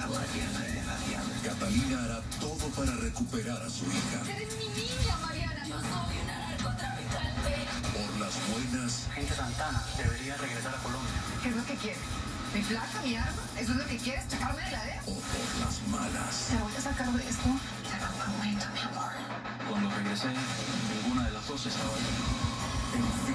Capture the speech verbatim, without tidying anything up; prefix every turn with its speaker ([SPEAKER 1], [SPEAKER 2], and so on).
[SPEAKER 1] Mariana, desgraciada.
[SPEAKER 2] Catalina hará todo para recuperar a su hija.
[SPEAKER 3] ¡Eres mi niña, Mariana! Yo soy una narcotraficante.
[SPEAKER 2] Por las buenas.
[SPEAKER 1] Gente Santana debería regresar a Colombia.
[SPEAKER 3] ¿Qué es lo que quieres? ¿Mi placa, mi arma? ¿Eso es lo que quieres? ¿Sacarme de la
[SPEAKER 2] O por las malas.
[SPEAKER 3] Te voy a sacar de esto. Te lo prometo, mi amor.
[SPEAKER 1] Cuando regresé, ninguna de las dos estaba ahí.
[SPEAKER 2] En fin.